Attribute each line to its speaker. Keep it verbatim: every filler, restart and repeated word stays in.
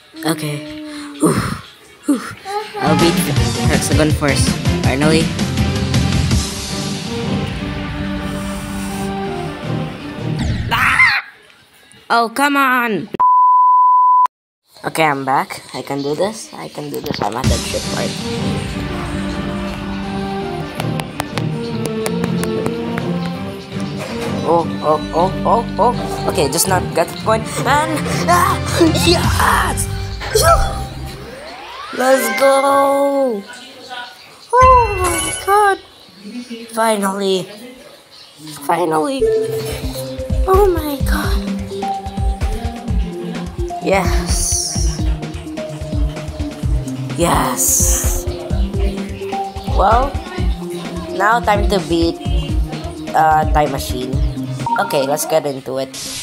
Speaker 1: Okay. Whew. Whew. I'll beat Hexagon Force. Finally. Ah! Oh, come on! Okay, I'm back. I can do this. I can do this. I'm at that ship part. Oh, oh, oh, oh, oh. Okay, just not got the point. And ah, yes! Let's go! Oh my god! Finally! Finally! Oh my god! Yes! Yes! Well, now time to beat uh, Time Machine. Okay, let's get into it.